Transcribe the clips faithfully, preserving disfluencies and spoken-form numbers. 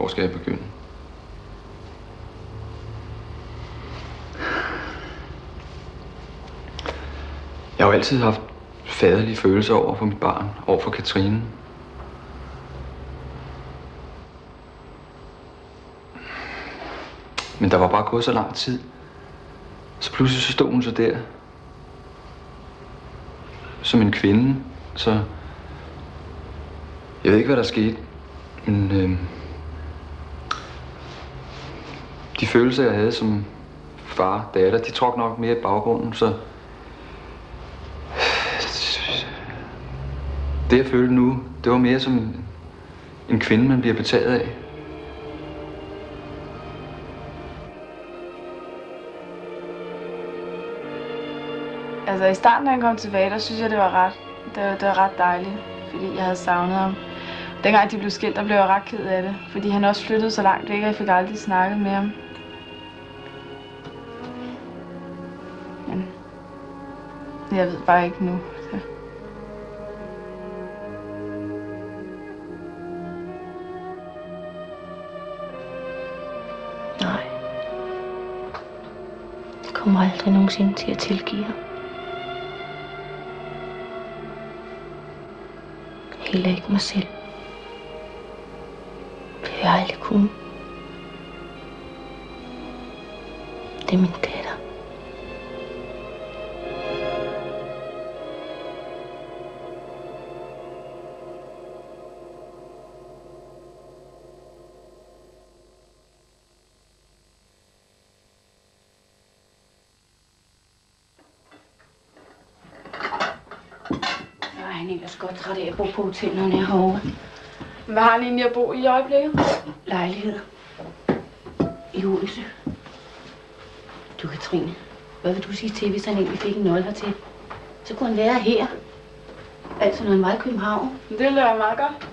Hvor skal jeg begynde? Jeg har jo altid haft faderlige følelser over for mit barn, over for Katrine. Men der var bare gået så lang tid. Så pludselig så stod hun så der. Som en kvinde. Så... Jeg ved ikke, hvad der skete. Men... Øh... De følelser, jeg havde som far, datter, de trådte nok mere i baggrunden, så... Det, jeg følte nu, det var mere som en, en kvinde, man bliver betaget af. Altså, i starten, da han kom tilbage, der synes jeg, det var ret, det var, det var ret dejligt, fordi jeg havde savnet ham. Dengang de blev skilt, der blev jeg ret ked af det, fordi han også flyttede så langt væk, og jeg fik aldrig snakket med ham. Men jeg ved bare ikke nu. Så. Nej. Jeg kommer aldrig nogensinde til at tilgive ham. Heller ikke mig selv. Det vil jeg aldrig kunne. Det er min datter. Han er ellers godt træt af at bo på hotel, når han er herovre. Hvad har han egentlig at bo i øjeblikket? Lejlighed. I Odense. Du, Katrine, hvad vil du sige til, hvis han egentlig fik en nøgle hertil? Så kunne han være her. Altså, når han var i København. Det ville være meget godt.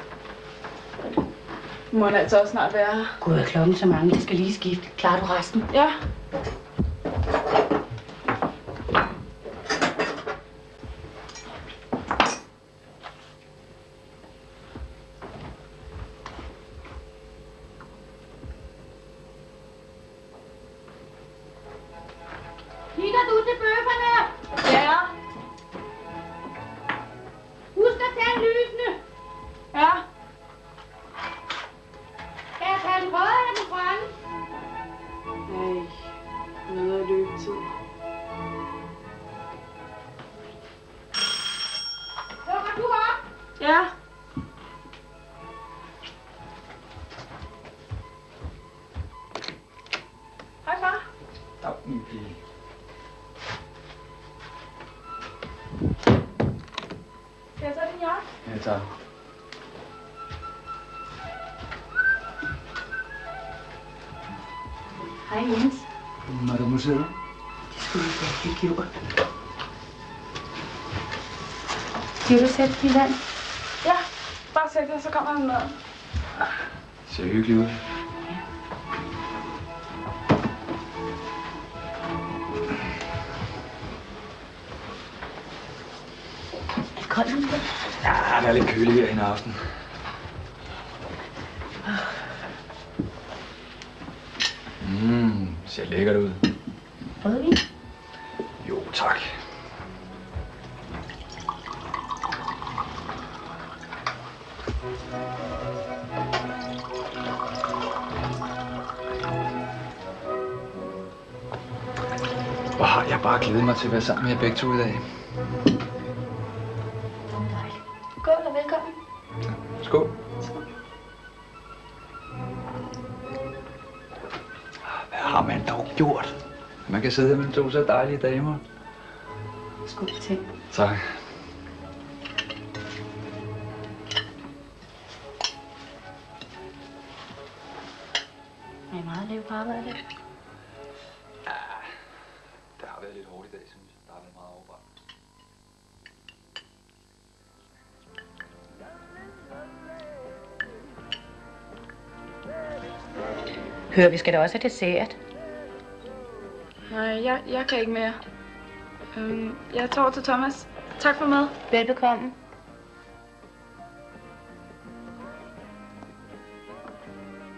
Nu må han altså også snart være her. Gud, er klokken så mange, det skal lige skifte. Klarer du resten? Ja. Kigger du til bøfferne? Ja. Husk at tænde lysene. Ja. Skal jeg tage den røde eller den grønne? Nej, noget af løbetid. Lukker du op? Ja. Hej, far. Dag, min pige. Skal jeg tage din jakke? Ja, tak. Hej, Jens. Madame Museet. Det skulle vi da have gjort. Giver du sætte din vand? Ja, bare sæt det, så kommer han med. Det ser hyggeligt ud. Er det koldt nu? Ja, det er lidt køligt her i aften. Mmm, ser lækkert ud. Rødvin? Jo, tak. Hvor har jeg bare glædet mig til at være sammen med jer begge to i dag. Skål og velkommen. Skål. Hvad har man dog gjort? Man kan sidde her med to så dejlige damer. Skål til. Tak. Er I meget lave på arbejde? Ja, det har været lidt hårdt i dag, synes jeg. Der har været meget overbrændt. Hør, vi skal da også have dessert. Nej, jeg, jeg kan ikke mere. Øhm, jeg tager over til Thomas. Tak for mad. Velbekomme.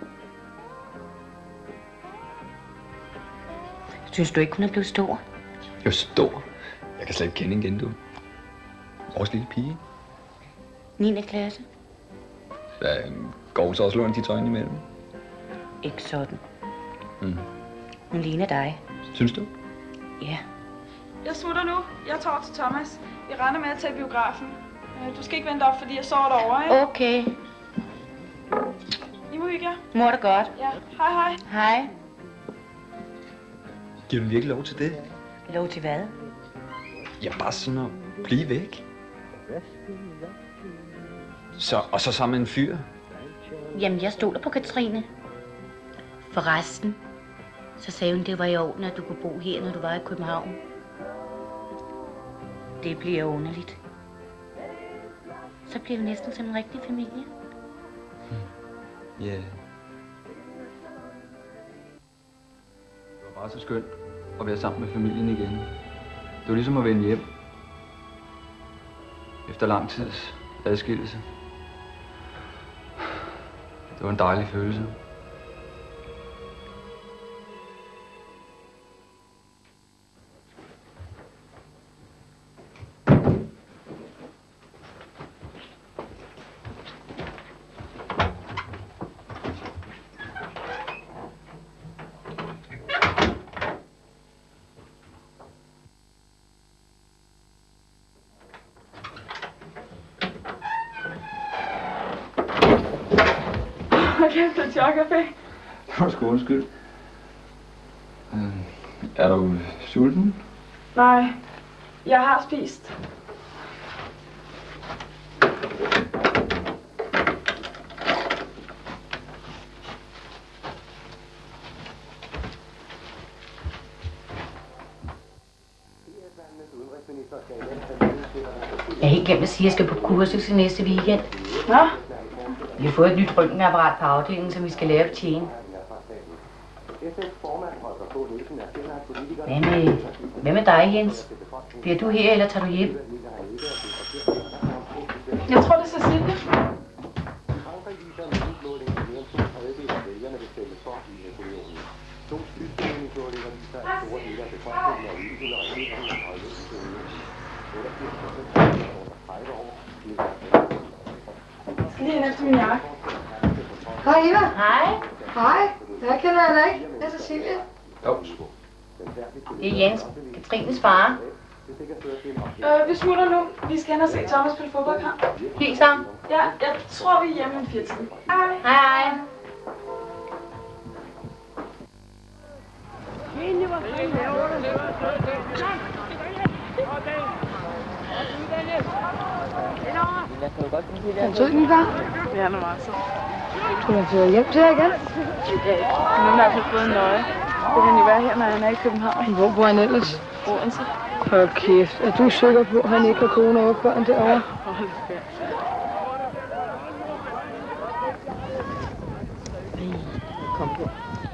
Synes du ikke, hun er blevet stor? Jo, stor. Jeg kan slet ikke kende igen, du. Vores lille pige. niende klasse? Så går hun så også lånt de tøjne imellem? Ikke sådan. Mm. Hun ligner dig. Synes du? Ja. Jeg smutter nu. Jeg tager til Thomas. Vi regner med at tage biografen. Du skal ikke vente op, fordi jeg sover derovre, ikke? Okay. I må hygge jer. Mor det godt. Ja. Hej, hej. Hej. Giver du virkelig lov til det? Lov til hvad? Ja, bare sådan at blive væk. Så, og så sammen med en fyr? Jamen, jeg stoler på Katrine. Forresten, så sagde hun, det var i orden, at du kunne bo her, når du var i København. Det bliver underligt. Så bliver vi næsten som en rigtig familie. Ja. Yeah. Det var bare så skønt at være sammen med familien igen. Det var ligesom at vende hjem. Efter lang tids adskillelse. Det var en dejlig følelse. Kæft, det er chokcafé. Det var sgu undskyld. Øh, er du sulten? Nej, jeg har spist. Jeg har helt glemt at sige, at jeg skal på kursus i næste weekend. Nå? Vi har fået et nyt røntgenapparat på afdelingen, som vi skal lære at betjene. Hvad med, hvad med dig, Jens? Bliver du her, eller tager du hjem? Jeg tror, det er Cecilie. Skal lige ind efter min jakke. Hej Eva. Hej. Hej. Jeg kender jeg dig ikke. Jeg er Cecilie. Jo. Det er Jens, Katrines far. Øh, vi smutter nu. Vi skal hen og se Thomas spille fodboldkamp. Helt sammen. Ja, jeg tror, vi er hjemme om fire timer. Hej. Hej, hej. Er du sød, min far? Ja, han er meget sød. Tror du, han flytter hjem til jer igen? Nu har jeg fået en nøje. Det kan jo være her, når han er i København. Hvor bor han ellers? Odense. Hold kæft. Er du sikker på, at han ikke har kone og børn derovre? Hold da. Kom på.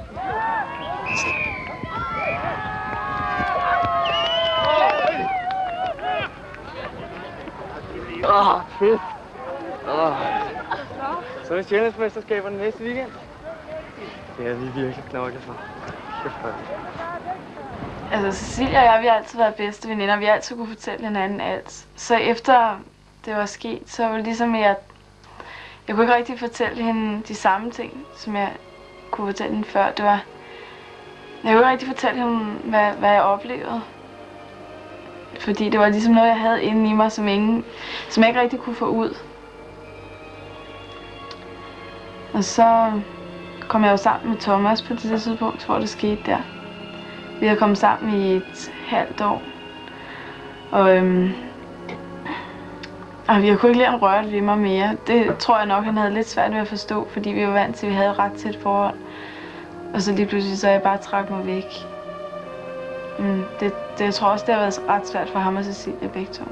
Åh, oh, fedt. Oh. Så er Sjællandsmesterskaberne næste weekend. Det har vi virkelig knoklet for. Kæft for det. Altså, Cecilia og jeg, vi har altid været bedste veninder. Vi har altid kunne fortælle hinanden alt. Så efter det var sket, så var det ligesom, at jeg, jeg kunne ikke rigtig fortælle hende de samme ting, som jeg kunne fortælle hende før. Det var, jeg kunne ikke rigtig fortælle hende, hvad, hvad jeg oplevede. Fordi det var ligesom noget, jeg havde inde i mig, som, ingen, som jeg ikke rigtig kunne få ud. Og så kom jeg jo sammen med Thomas på det tidspunkt, hvor det skete der. Vi har kommet sammen i et halvt år. Og, øhm, og vi har kunne ikke lide at røre ved mig mere. Det tror jeg nok, han havde lidt svært ved at forstå, fordi vi var vant til, at vi havde ret tæt forhold. Og så lige pludselig, så jeg bare trak mig væk. Mm, det, det, jeg tror også, det har været ret svært for ham og Cecilia begge to.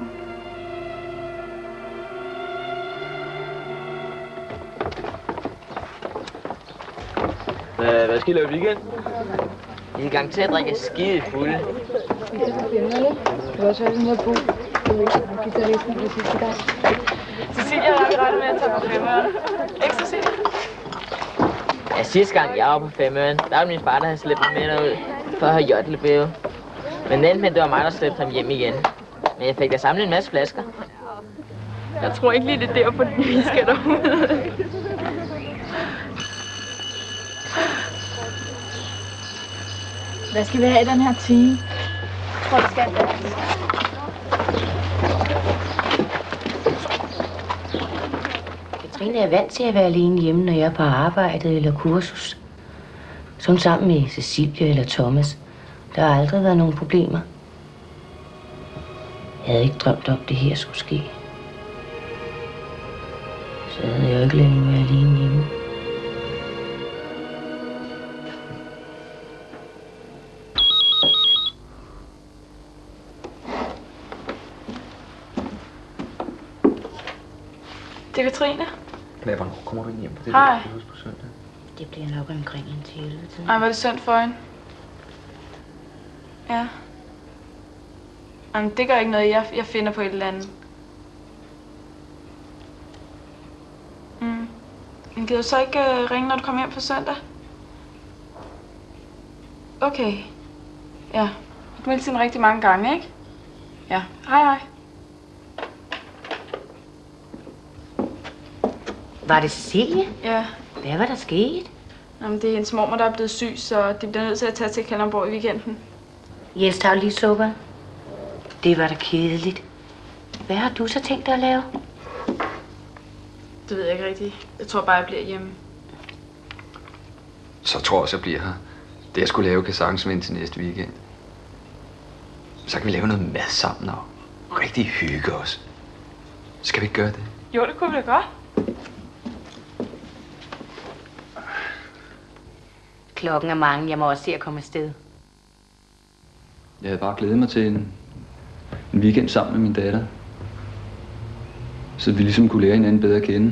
Hvad, hvad skal I lave i weekend? I er i gang til at drikke skide fulde. Vi kan så finde lidt. Du kan også have den her bog. Du ved, du giver resten på sidste gang. Cecilia og jeg regner med at tage på femmeren. Ikke Cecilia? Ja, sidste gang jeg var på femøren, der var min far, der havde slæbt mig med derud. for at have jodlebæve. Men den men det var mig, der slæbte ham hjem igen. Men jeg fik da samlet en masse flasker. Jeg tror ikke lige, det er derfor, vi skal derude. Hvad skal vi have i den her time? Jeg tror, det skal være. Katrine er vant til at være alene hjemme, når jeg er på arbejde eller kursus. Så hun sammen med Cecilie eller Thomas. Der har aldrig været nogen problemer. Jeg havde ikke drømt om, det her skulle ske. Så havde jeg jo ikke længe været alene hjemme. Det er Katrine. Hvad, hvornår kommer du ind hjem på det Hej. der kursus på søndag? Det bliver nok omkring en til elleve tid. Ej, var det synd for hende? Ja. Jamen, det gør ikke noget. Jeg, jeg finder på et eller andet. Mm. Men gider du så ikke uh, ringe, når du kommer hjem på søndag? Okay. Ja. Du kan sige rigtig mange gange, ikke? Ja. Hej, hej. Var det Cecilie? Ja. Hvad var der sket? Jamen, det er hendes mormor, der er blevet syg, så de bliver nødt til at tage til Kalundborg i weekenden. Jens, tager lige sukker. Det var da kedeligt. Hvad har du så tænkt dig at lave? Det ved jeg ikke rigtigt. Jeg tror bare, jeg bliver hjemme. Så tror jeg også, jeg bliver her. Det jeg skulle lave kan sagtens vente til næste weekend. Så kan vi lave noget mad sammen og rigtig hygge os. Skal vi ikke gøre det? Jo, det kunne vi da godt. Klokken er mange. Jeg må også se at komme afsted. Jeg havde bare glædet mig til en, en weekend sammen med min datter. Så vi ligesom kunne lære hinanden bedre at kende.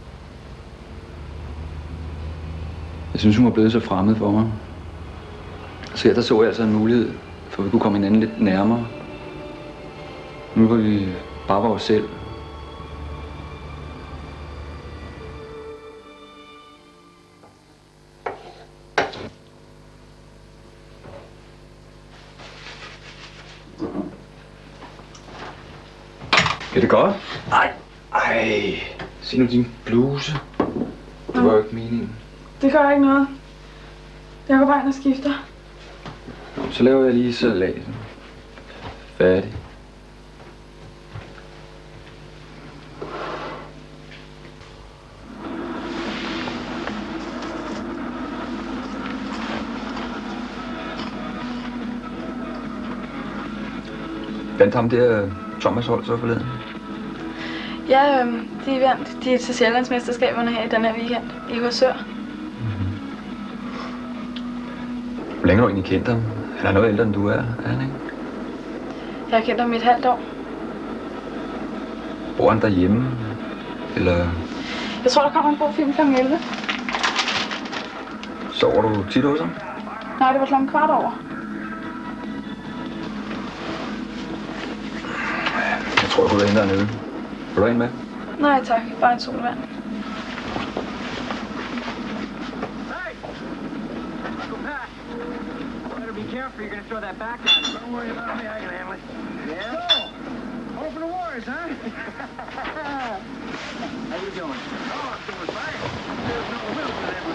Jeg synes, hun var blevet så fremmed for mig. Så her der så jeg altså en mulighed, for vi kunne komme hinanden lidt nærmere. Nu var vi bare vores selv. Er det godt? Nej. Ej. Se nu din bluse. Det var jo ikke meningen. Det gør ikke noget. Jeg går bare ind og skifter. Så laver jeg lige salaten. Færdig. Vandt ham der Thomas hold så forleden? Ja, øhm, de er vandt. De er til Sjællandsmesterskaberne her i den her weekend i Korsør. Hvor længe har du egentlig kendt ham? Han er noget ældre end du er, er han ikke? Jeg har kendt ham i et halvt år. Bor han derhjemme? Eller Jeg tror, der kommer en god film klokken elleve. sover du tit hos ham? Nej, det var klokken kvart over. Jeg tror, jeg kunne hente dernede. Vil du have en med? Nej tak, bare en solvand. Careful, you're gonna throw that back on him. Don't worry about me, I can handle it. Yeah? So, open the wars, huh? How you doing? Oh, I'm doing fine. There's no will for them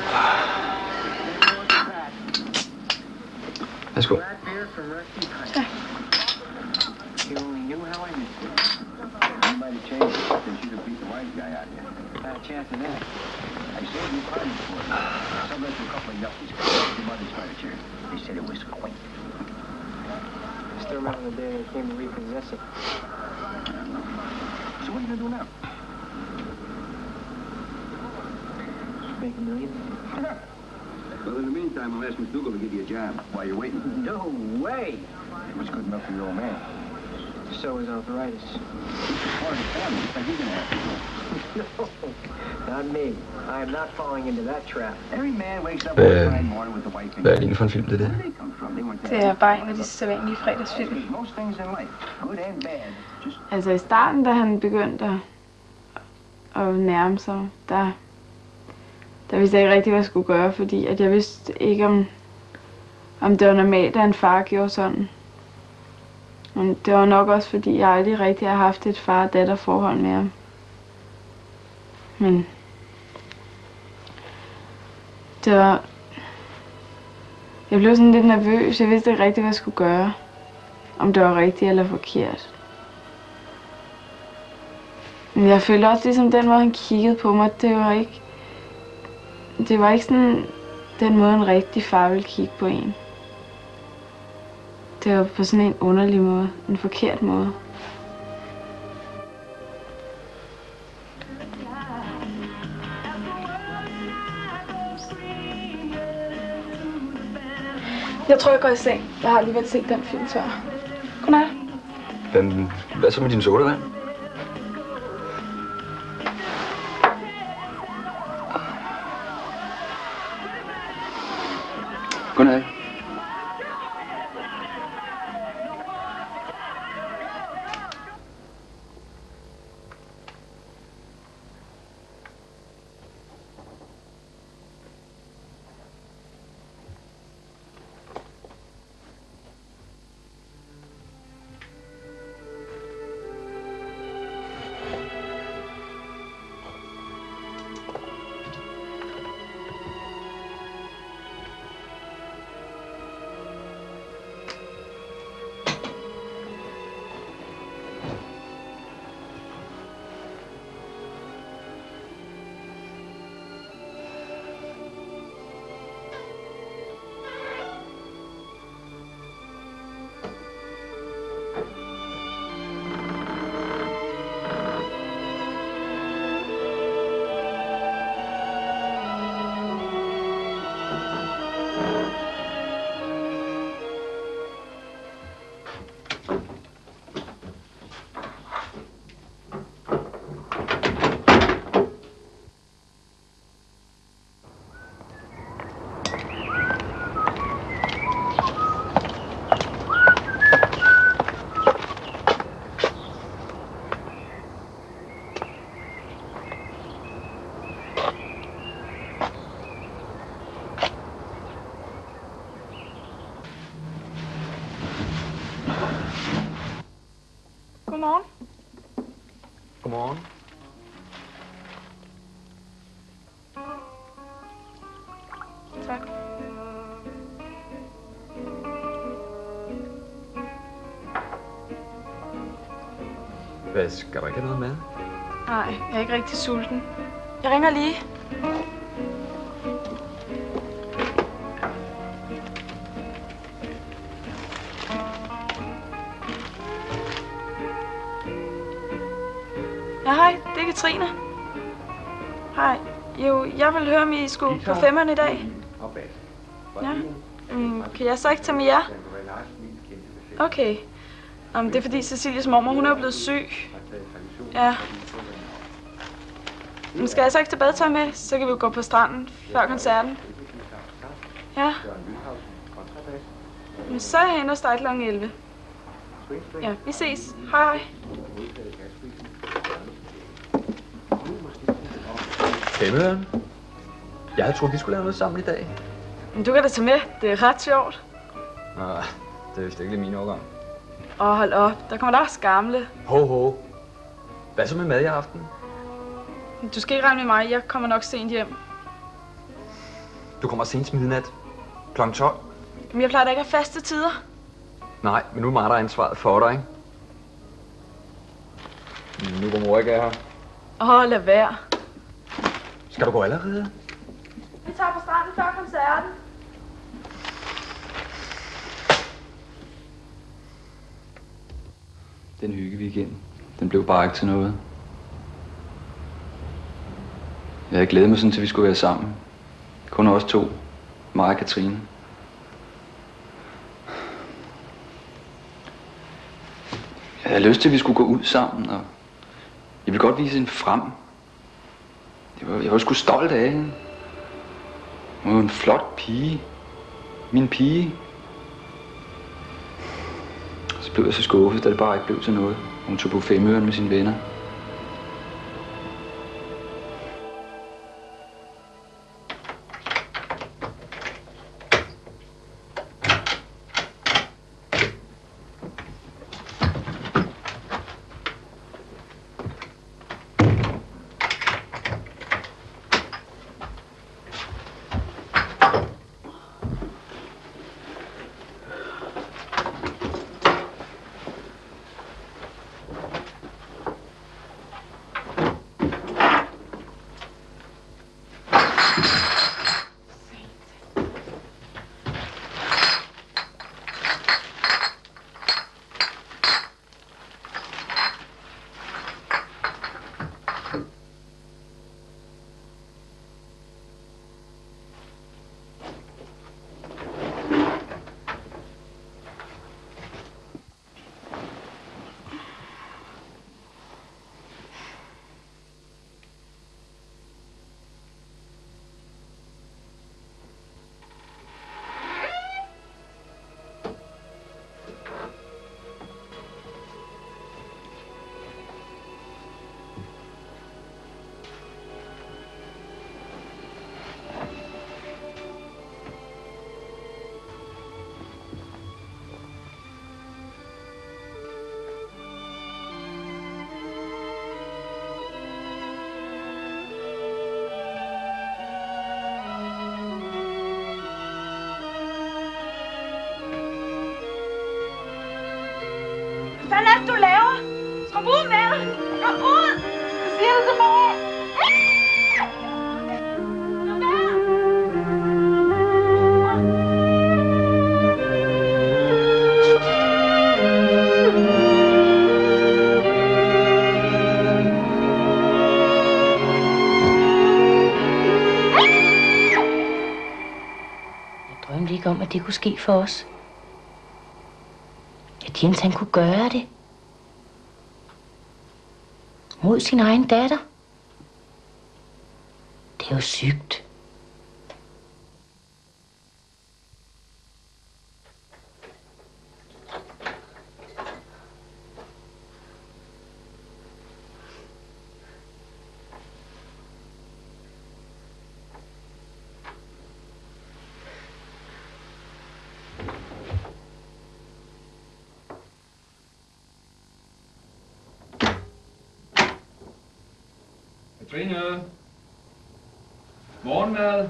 without. Værsgo. Black beer from Rusty Pike. You only knew how I missed it. You might have changed it since you beat the white guy out here. Not a chance of that. I saved you party for it. Some of a couple of yuppies. Your mother's furniture. They said it was quaint. I still remember the day they came to repossess it. So what are you gonna do now? Make a million. Well, in the meantime, I'll ask Miss Dougal to give you a job while you're waiting. No way! It was good enough for your old man. So is arthritis. Part of the family, what are you gonna have? No, not me. I am not falling into that trap. Every man wakes up Hvad, one fine morning with the wife in hvad er det egentlig for en film, det der? Where did they come from? They weren't Det er bare en af de sædvanlige fredagsfilm. Most things in life, good and bad, just Altså i starten, da han begyndte at, at nærme sig, der, der vidste jeg ikke rigtig, hvad jeg skulle gøre, fordi at jeg vidste ikke, om, om det var normalt, at en far gjorde sådan. Men det var nok også, fordi jeg aldrig rigtig har haft et far-datter forhold med ham. Men det var... Jeg blev sådan lidt nervøs. Jeg vidste ikke rigtig, hvad jeg skulle gøre. Om det var rigtigt eller forkert. Men jeg følte også ligesom den måde, han kiggede på mig. Det var ikke... Det var ikke sådan den måde, en rigtig far ville kigge på en. Det var på sådan en underlig måde. En forkert måde. Jeg tror, jeg går i seng. Jeg har alligevel set den film før. Godnat. Hvem, hvad så med din sodavand? Godnat. Godmorgen. Godmorgen. Tak. Hvad, skal du ikke have noget med? Nej, jeg er ikke rigtig sulten. Jeg ringer lige. Ja, hej. Det er Katrine. Hej. Jo, jeg vil høre, om I skulle på femmeren i dag. Ja. Mm, kan jeg så ikke tage med jer? Okay. Um, det er fordi Cecilies mormor, hun er jo blevet syg. Ja. Men skal jeg så ikke tage badetøj med, så kan vi gå på stranden før koncerten. Ja. Men så er jeg henne hos dig klokken elleve. Ja, vi ses. Hej hej. Femmeren? Jeg havde troet, vi skulle lave noget sammen i dag. Men du kan da tage med. Det er ret sjovt. Nå, det er vist ikke lige min overgang. Åh, oh, hold op. Der kommer da også gamle. Ho, ho. Hvad så med mad i aften? Du skal ikke regne med mig. Jeg kommer nok sent hjem. Du kommer sent midnat. klokken tolv. Men jeg plejer da ikke at have faste tider. Nej, men nu er mig, der er ansvaret for dig, ikke? Nu går mor ikke af her. Åh, oh, lad være. Skal du gå allerede? Vi tager på stranden før koncerten. Den hyggeweekend, den blev bare ikke til noget. Jeg havde glædet mig sådan, til vi skulle være sammen. Kun os to. Mig og Katrine. Jeg havde lyst til, at vi skulle gå ud sammen, og jeg ville godt vise hende frem. Jeg var, jeg var sgu stolt af hende. Hun var en flot pige. Min pige. Så blev jeg så skuffet, da det bare ikke blev til noget. Hun tog på Femøren med sine venner. fanden er det, du laver? Kom ud med dig! Kom ud! Jeg siger det til mor! Kom med! Jeg drømte ikke om, at det kunne ske for os. At Jens han kunne gøre det. Mod sin egen datter. Det er jo sygt. Katrine! Morgenmad!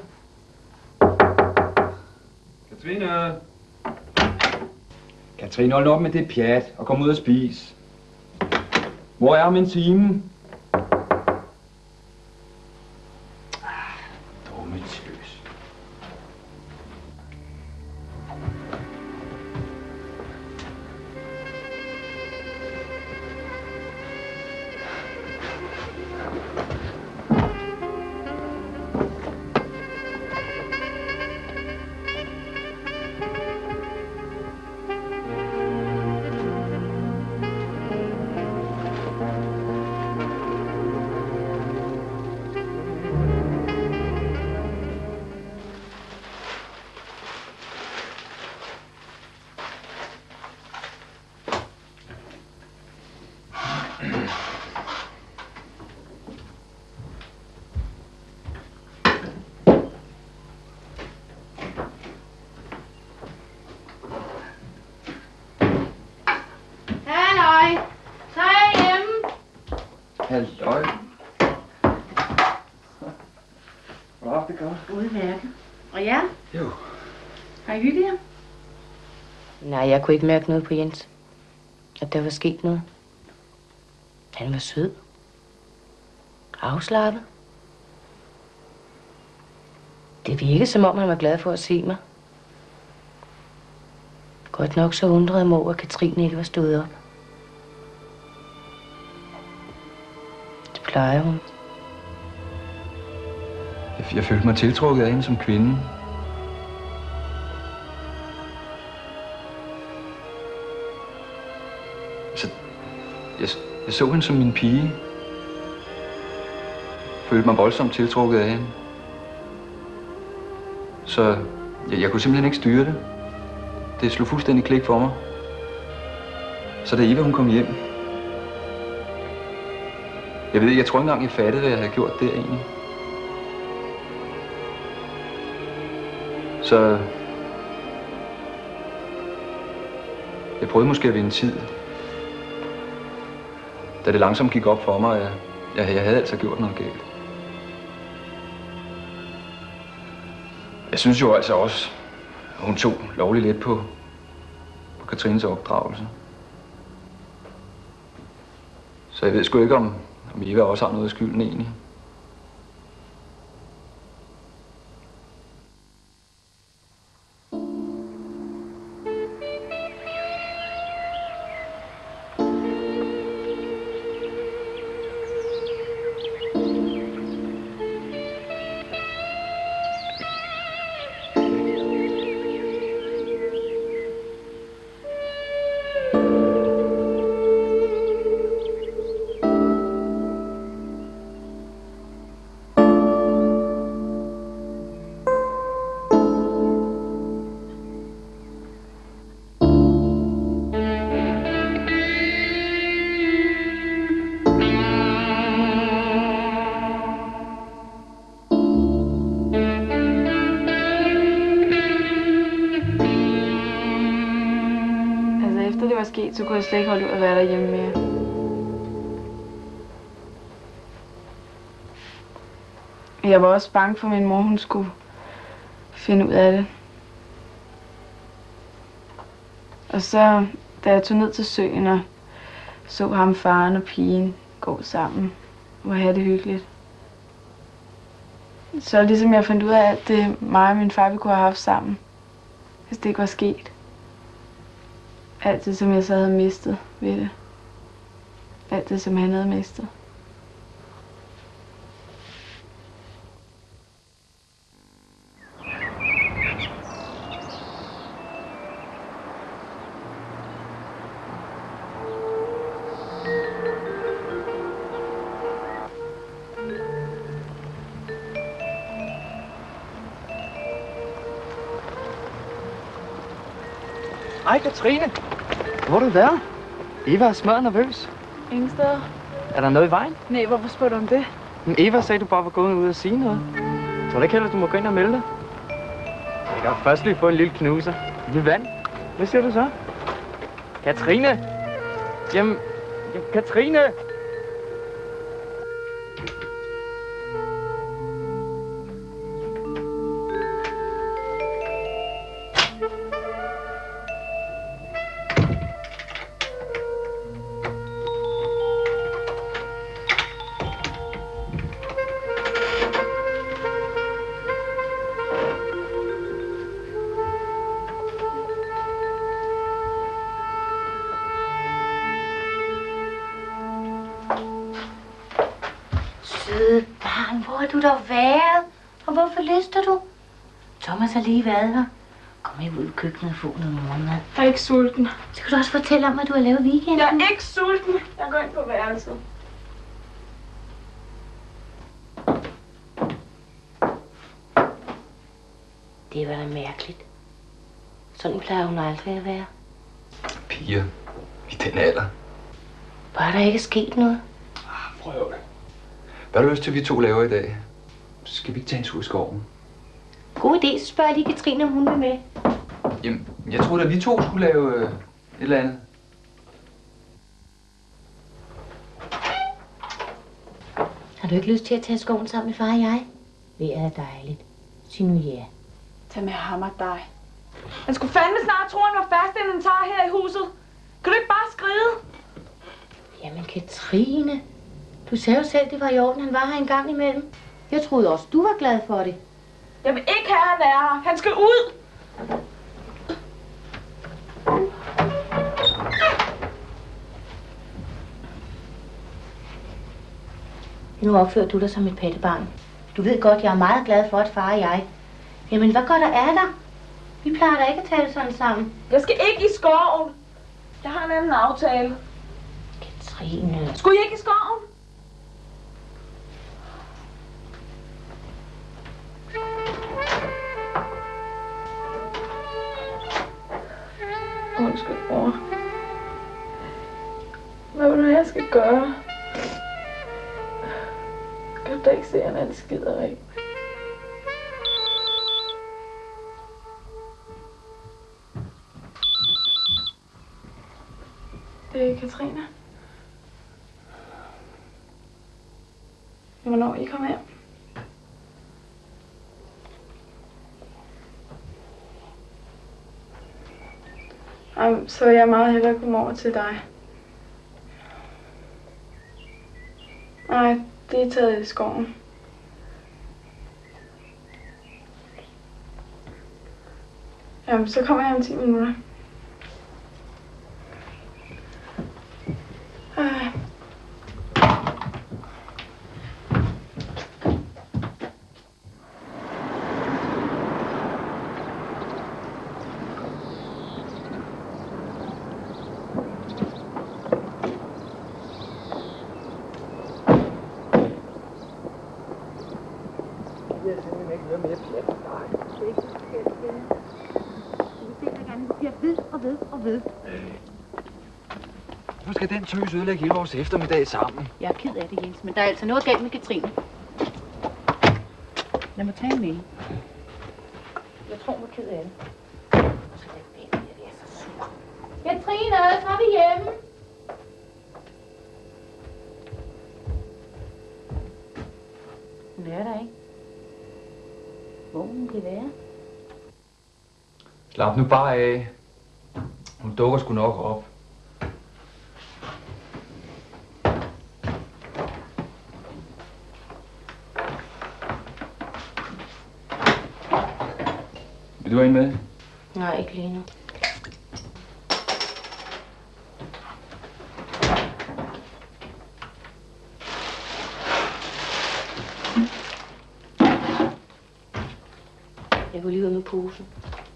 Katrine! Katrine, hold op med det pjat og kom ud og spis. Hvor er min time? Ah, dumme tøs. Halløj. Hvor har det godt? Udmærket. Og ja? Jo. Har I hygget jer? Nej, jeg kunne ikke mærke noget på Jens. At der var sket noget. Han var sød. Afslappet. Det virkede, som om han var glad for at se mig. Godt nok så undrede jeg mig over, at Katrine ikke var stået op. Det plejer hun. Jeg, jeg følte mig tiltrukket af hende som kvinde. Så jeg, jeg så hende som min pige. Jeg følte mig voldsomt tiltrukket af hende. Så jeg, jeg kunne simpelthen ikke styre det. Det slog fuldstændig klik for mig. Så da Eva hun kom hjem. Jeg ved ikke, jeg tror ikke engang, jeg fattede, hvad jeg havde gjort der egentlig. Så jeg prøvede måske at vinde tid. Da det langsomt gik op for mig, at jeg, jeg havde altså gjort noget galt. Jeg synes jo altså også, at hun tog lovligt let på, på Katrines opdragelse. Så jeg ved sgu ikke, om, om Eva også har noget af skylden egentlig. Sket, så kunne jeg slet ikke holde ud at være derhjemme mere. Jeg var også bange for, at min mor hun skulle finde ud af det. Og så, da jeg tog ned til søen og så ham, faren og pigen gå sammen og have det hyggeligt. Så ligesom jeg fandt ud af alt det, mig og min far vi kunne have haft sammen, hvis det ikke var sket. Alt det, som jeg så havde mistet ved det. Alt det, som han havde mistet. Hej Katrine, hvor har du været? Eva er smadret nervøs. Ingen steder. Er der noget i vejen? Nej, hvorfor spørger du om det? Men Eva sagde, du bare var gået ud og sige noget. Tror du ikke heller, du må gå ind og melde dig? Jeg kan først lige få en lille knuser. Lidt vand. Hvad siger du så? Katrine! Jamen, jamen Katrine! Søde barn, hvor har du dog været? Og hvorfor lister du? Thomas har lige været her. Kom med ud i køkkenet og få noget morgenmad. Jeg er ikke sulten. Så kan du også fortælle om, hvad du har lavet i weekenden. Jeg er ikke sulten. Jeg går ind på værelset. Det var da mærkeligt. Sådan plejer hun aldrig at være. Piger i den alder. Bare der ikke er sket noget. Ah, prøv det. Hvad har du lyst til, vi to laver i dag? Så skal vi ikke tage en tur i skoven? God idé, så spørger jeg lige Katrine, om hun vil med. Jamen, jeg troede, at vi to skulle lave øh, et eller andet. Har du ikke lyst til at tage skoven sammen med far og jeg? Vejret er dejligt. Sig nu ja. Tag med ham og dig. Han skulle fandme snart tro, han var fast inventar her i huset. Kan du ikke bare skride? Jamen Katrine, du sagde jo selv, det var i orden, han var her en gang imellem. Jeg troede også, du var glad for det. Jeg vil ikke have, han er her. Han skal ud. Nu opfører du dig som et pattebarn. Du ved godt, jeg er meget glad for, at far og jeg... Jamen, hvad godt der er der? Vi plejer da ikke at tale sådan sammen. Jeg skal ikke i skoven. Jeg har en anden aftale. Katrine... Skulle I ikke i skoven? Undskyld, mor. Hvad vil du have, jeg skal gøre? Kan du da ikke se, at han er en skiderik? Det er Katrine. Hvornår I kommer hjem? Um, så vil jeg meget hellere komme over til dig. Nej, det er taget i skoven. Jamen, så kommer jeg om ti minutter. Hej. Hvorfor skal den tøs ødelægge hele vores eftermiddag sammen? Jeg er ked af det, Jens, men der er altså noget galt med Katrine. Lad mig tage med. Jeg tror, hun er ked af det. Og så den baby, jeg er så sur. Katrine, så er vi hjemme. Hun er der ikke. Hvor hun kan være. Slap nu bare af. Hun dukker sgu nok op. du have en med? Nej, ikke lige nu. Jeg går lige ud med posen.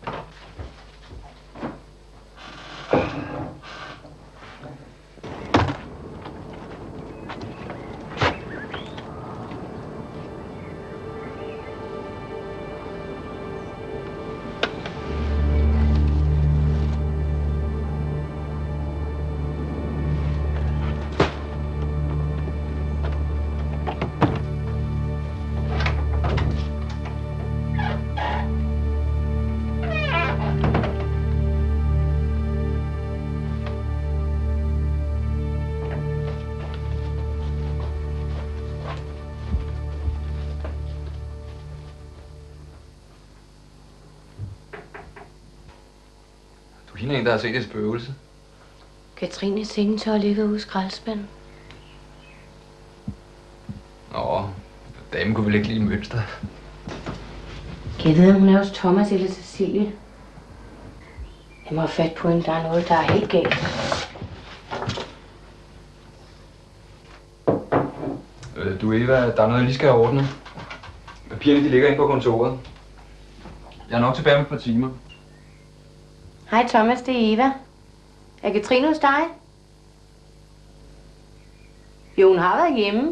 Du ligner en, der har set et spøgelse. Katrines sengetøj ligger ude i skraldespanden. Nå, damen kunne vel ikke lige mønstre. Kan jeg vide, om hun er hos Thomas eller Cecilie? Jeg må have fat på hende. Der er noget, der er helt galt. Øh, du Eva, der er noget, jeg lige skal have ordnet. Papirerne, de ligger inde på kontoret. Jeg er nok tilbage om et par timer. Hej Thomas, det er Eva. Er Katrine hos dig? Jo, hun har været hjemme.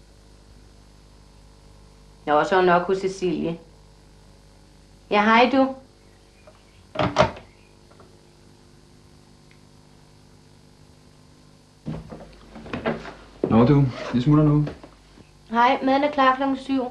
Nå, så er hun nok hos Cecilie. Ja, hej du. Nå du, vi smutter nu. Hej, maden er klar klokken syv.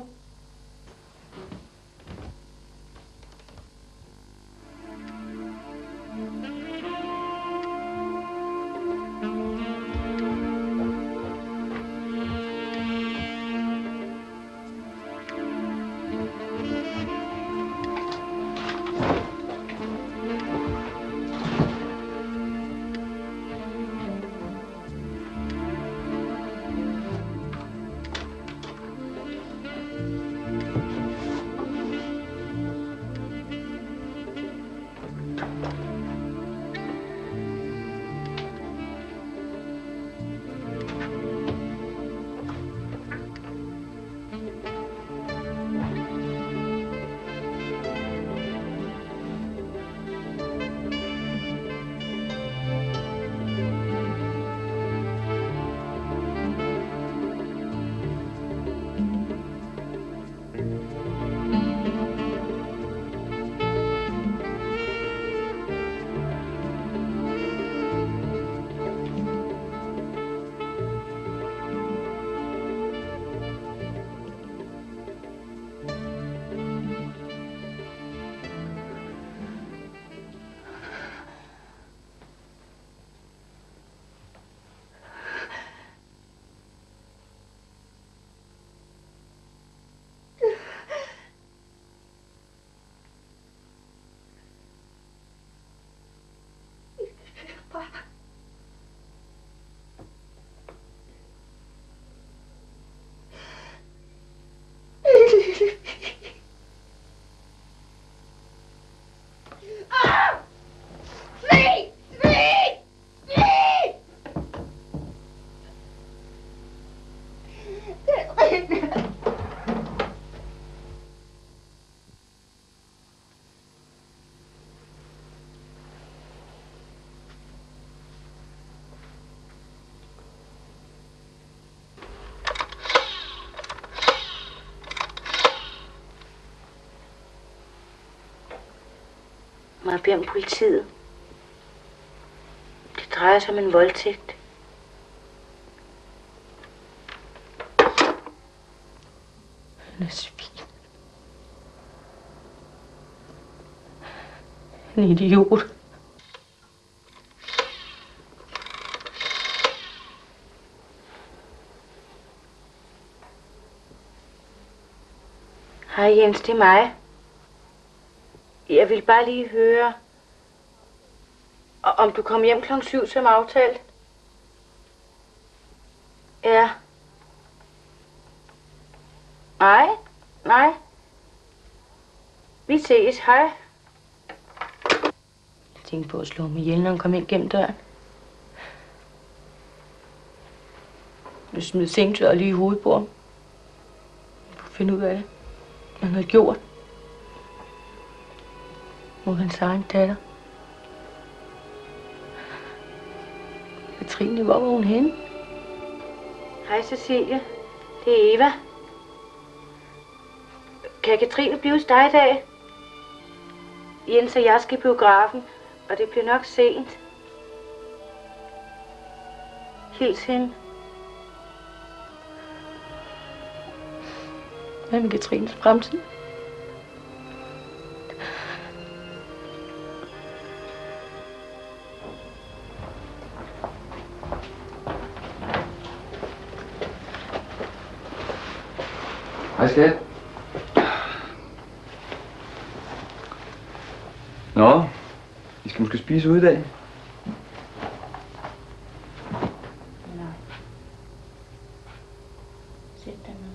Må jeg bede om politiet? Det drejer sig om en voldtægt. Han er svin. En idiot. Hej Jens, det er mig. Jeg vil bare lige høre, om du kom hjem klokken syv som aftalt. Ja. Nej, nej. Vi ses, hej. tænkte på at slå ham ihjel, når han kom ind gennem døren. Jeg smed sengetøjet lige i hovedet på ham. Jeg kunne finde ud af det, hvad han havde gjort. Mod hans egen datter. Katrine, hvor var hun henne? Hej, Cecilie. Det er Eva. Kan Katrine blive hos dig i dag? Jens og jeg skal i biografen, og det bliver nok sent. Hils hende. Hvad med Katrines fremtid? Hej skat. Nå, I skal måske spise ude i dag. Nej. Sæt dig ned.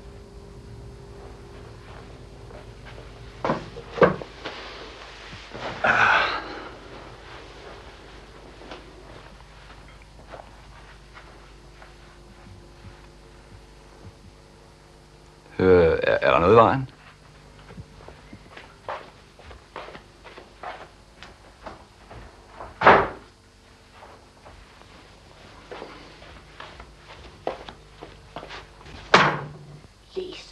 Øh, er, er der noget i vejen? Læs.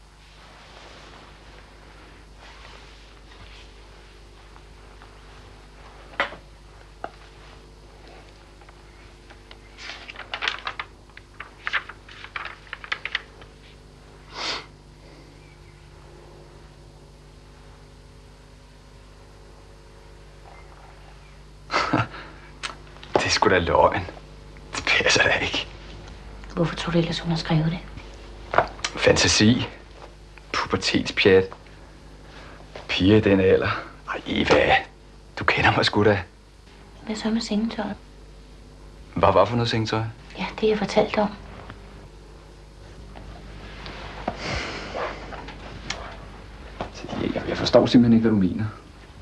Det er sgu da løgn. Det passer da ikke. Hvorfor tror du ellers, hun har skrevet det? Fantasi. Pubertetspjat. Piger i den alder. Ej, Eva. Du kender mig sgu da. Hvad så med sengetøjet? Hvad var for noget sengetøj? Ja, det jeg fortalte om. Jeg, jeg forstår simpelthen ikke, hvad du mener.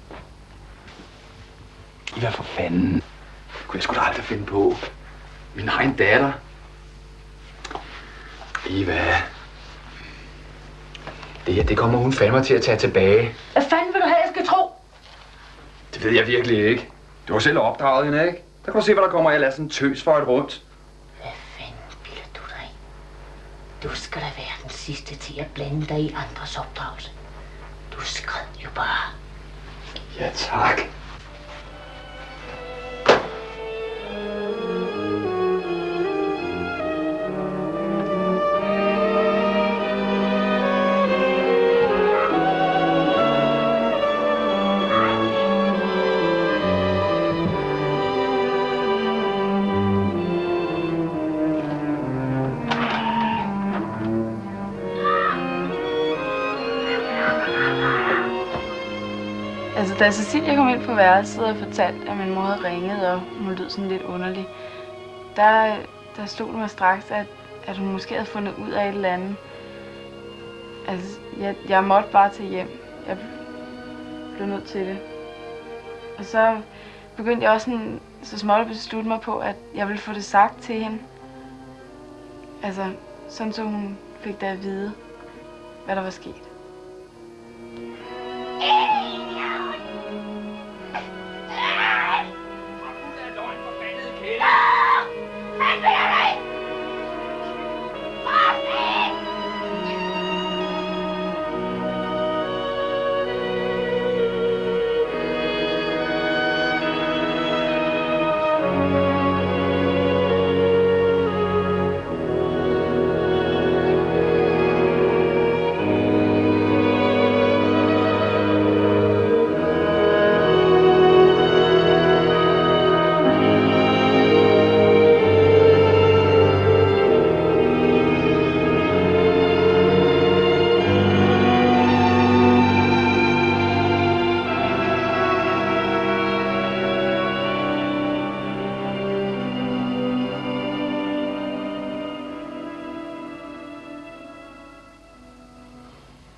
Eva, for fanden. Det kunne jeg sgu da aldrig finde på. Min egen datter. Eva. Det her, det kommer hun fandme til at tage tilbage. Hvad fanden vil du have, jeg skal tro? Det ved jeg virkelig ikke. Du har selv opdraget hende, ikke? Der kan du se, hvad der kommer af at lade sådan en tøs for et rundt. Hvad fanden bilder du dig? Du skal da være den sidste til at blande dig i andres opdragelse. Du skred jo bare. Ja, tak. Altså, da Cecilie kom ind på værelset og fortalte, at min mor havde ringet, og hun lød sådan lidt underlig, der, der stod det mig straks, at, at hun måske havde fundet ud af et eller andet. Altså, jeg, jeg måtte bare tage hjem. Jeg blev nødt til det. Og så begyndte jeg også sådan, så småt at beslutte mig på, at jeg ville få det sagt til hende. Altså, sådan så hun fik det at vide, hvad der var sket.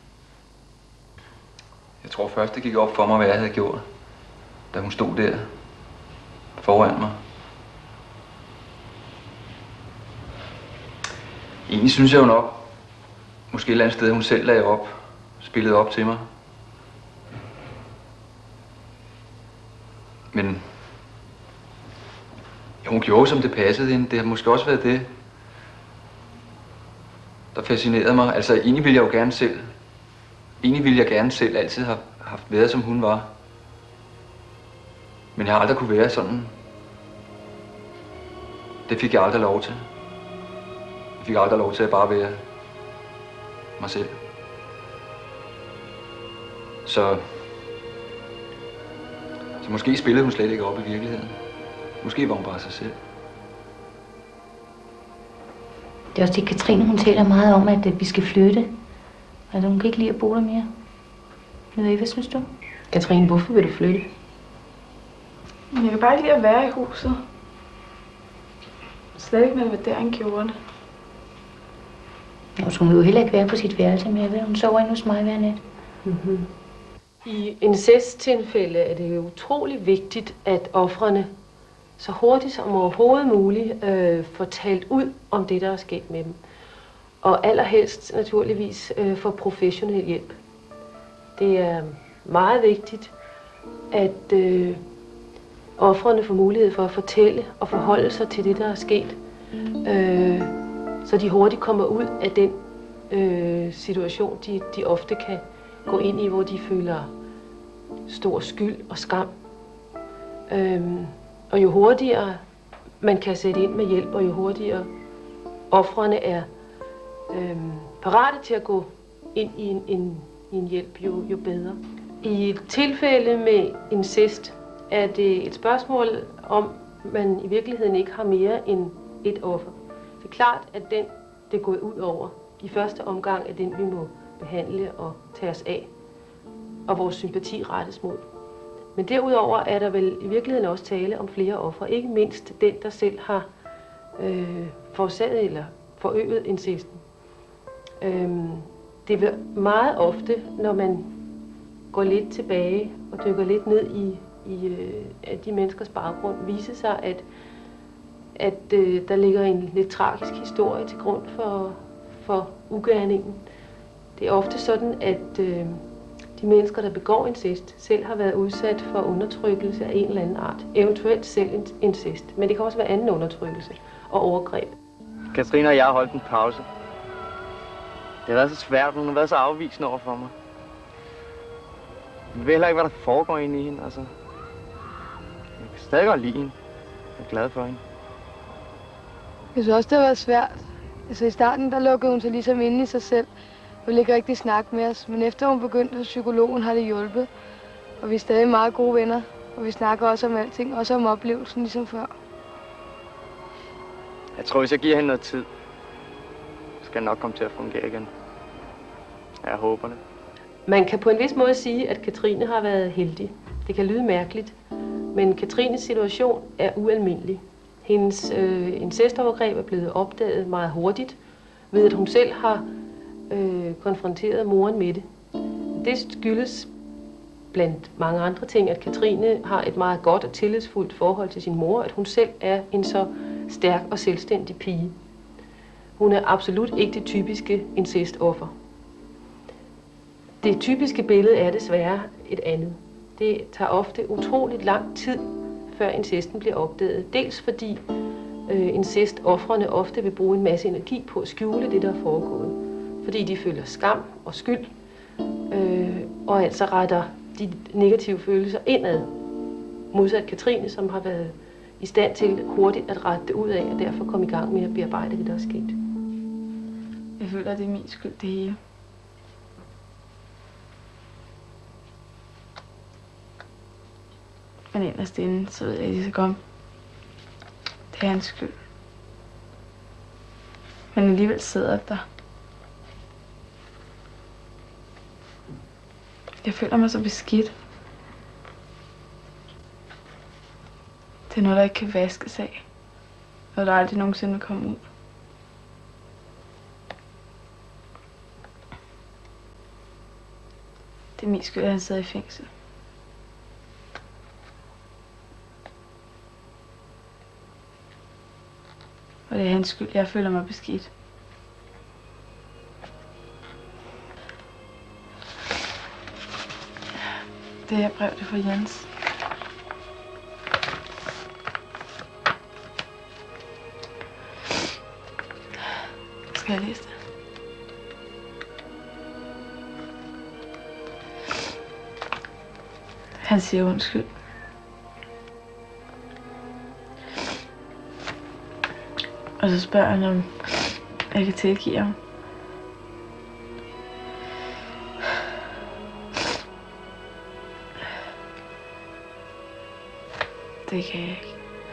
Jeg tror først, det gik op for mig, hvad jeg havde gjort, da hun stod der foran mig. Egentlig synes jeg jo nok, måske et eller andet sted, hun selv lagde op, spillede op til mig. Men jo, hun gjorde, som det passede hende. Det har måske også været det, der fascinerede mig. Altså, egentlig ville jeg jo gerne selv, egentlig ville jeg gerne selv altid have haft været, som hun var. Men jeg har aldrig kunne være sådan. Det fik jeg aldrig lov til. Jeg fik aldrig lov til at bare være mig selv. Så, så måske spillede hun slet ikke op i virkeligheden. Måske var hun bare sig selv. Det er også det, Katrine, hun taler meget om, at vi skal flytte. Altså, hun kan ikke lide at bo der mere. Jeg ved ikke, hvad synes du? Katrine, hvorfor vil du flytte? Jeg kan bare ikke lide at være i huset. Slet ikke med, hvad der gjorde det. Og så hun vil jo heller ikke være på sit værelse mere, hun sover inde hos mig hver nat. Mm-hmm. I incesttilfælde er det jo utrolig vigtigt, at ofrene så hurtigt som overhovedet muligt øh, får talt ud om det, der er sket med dem. Og allerhelst naturligvis øh, får professionel hjælp. Det er meget vigtigt, at øh, ofrene får mulighed for at fortælle og forholde sig til det, der er sket. Øh, så de hurtigt kommer ud af den øh, situation, de, de ofte kan gå ind i, hvor de føler stor skyld og skam. Øh, og jo hurtigere man kan sætte ind med hjælp, og jo hurtigere ofrene er øh, parate til at gå ind i en, en, i en hjælp, jo, jo bedre. I et tilfælde med incest er det et spørgsmål om, man i virkeligheden ikke har mere end et offer. Det er klart, at den, det er gået ud over, i første omgang er den, vi må behandle og tage os af, og vores sympati rettes mod. Men derudover er der vel i virkeligheden også tale om flere ofre, ikke mindst den, der selv har øh, forårsaget eller forøget incesten. Øhm, det vil meget ofte, når man går lidt tilbage og dykker lidt ned i, i øh, de menneskers baggrund, vise sig, at, at øh, der ligger en lidt tragisk historie til grund for, for ugerningen. Det er ofte sådan, at øh, de mennesker, der begår incest, selv har været udsat for undertrykkelse af en eller anden art. Eventuelt selv incest, men det kan også være anden undertrykkelse og overgreb. Katrine og jeg har holdt en pause. Det har været så svært, hun har været så afvisende over for mig. Jeg ved heller ikke, hvad der foregår inde i hende, altså. Jeg kan stadig godt lide hende. Jeg er glad for hende. Jeg synes også, det har været svært. Altså i starten, der lukkede hun sig ligesom inde i sig selv. Hun ville ikke rigtig snakke med os, men efter hun begyndte hos psykologen, har det hjulpet. Og vi er stadig meget gode venner, og vi snakker også om alting, også om oplevelsen ligesom før. Jeg tror, hvis jeg giver hende noget tid, så skal det nok komme til at fungere igen. Jeg håber det. Man kan på en vis måde sige, at Katrine har været heldig. Det kan lyde mærkeligt, men Katrines situation er ualmindelig. Hendes øh, incestovergreb er blevet opdaget meget hurtigt, ved at hun selv har øh, konfronteret moren med det. Det skyldes blandt mange andre ting, at Katrine har et meget godt og tillidsfuldt forhold til sin mor, at hun selv er en så stærk og selvstændig pige. Hun er absolut ikke det typiske incestoffer. Det typiske billede er desværre et andet. Det tager ofte utroligt lang tid, før incesten bliver opdaget. Dels fordi øh, incestoffrene ofte vil bruge en masse energi på at skjule det, der er foregået. Fordi de føler skam og skyld, øh, og altså retter de negative følelser indad. Modsat Katrine, som har været i stand til hurtigt at rette det ud af, og derfor komme i gang med at bearbejde det, der er sket. Jeg føler, at det er min skyld, det hele. Men inderst inde, så ved jeg lige så godt, det er hans skyld. Men alligevel sidder der. Jeg føler mig så beskidt. Det er noget, der ikke kan vaskes af. Noget, der aldrig nogensinde vil komme ud. Det er min skyld, at han sidder i fængsel. Og det er hans skyld, jeg føler mig beskidt. Det her brev, det er fra Jens. Skal jeg læse det? Han siger undskyld. Og så spørger han, om jeg kan tilgive ham. Det kan jeg ikke.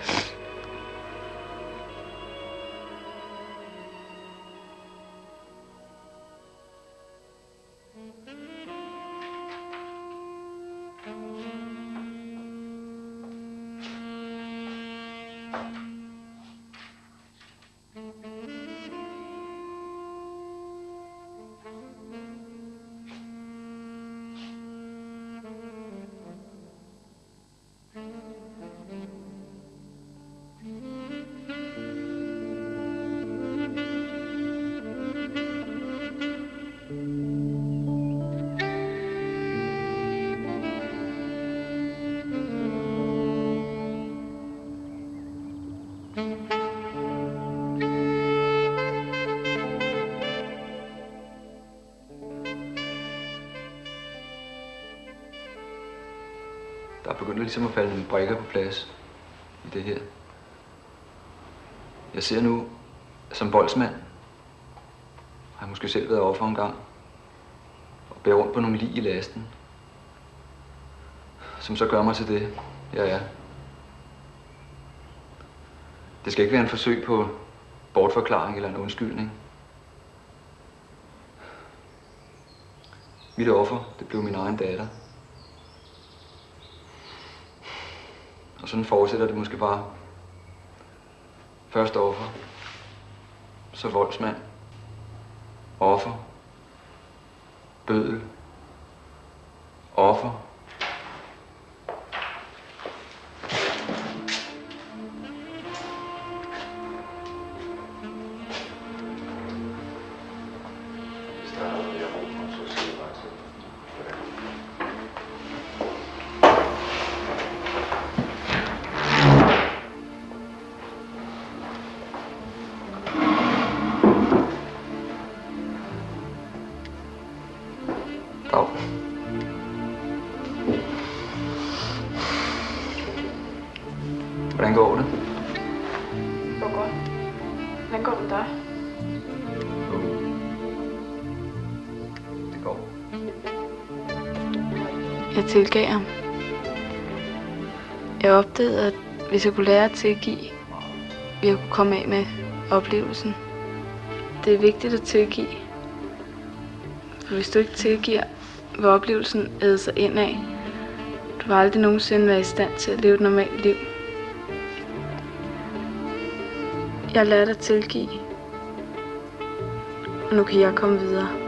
Der er begyndt ligesom at falde nogle brikker på plads i det her. Jeg ser nu, som voldsmand, har jeg måske selv været offer en gang, og bærer rundt på nogle lig i lasten, som så gør mig til det, jeg er. Det skal ikke være en forsøg på bortforklaring eller en undskyldning. Mit offer, det blev min egen datter. Og sådan fortsætter det måske bare. Først offer, så voldsmand, offer, bøddel, offer. Dag. Hvordan går det? Det går godt. Hvordan går det med dig? Jo. Det går. Jeg tilgav ham. Jeg opdagede, at hvis jeg kunne lære at tilgive, ville jeg kunne komme af med oplevelsen. Det er vigtigt at tilgive. For hvis du ikke tilgiver, vil oplevelsen æde sig indad. Du vil aldrig nogensinde være i stand til at leve et normalt liv. Jeg har lært at tilgive, og nu kan jeg komme videre.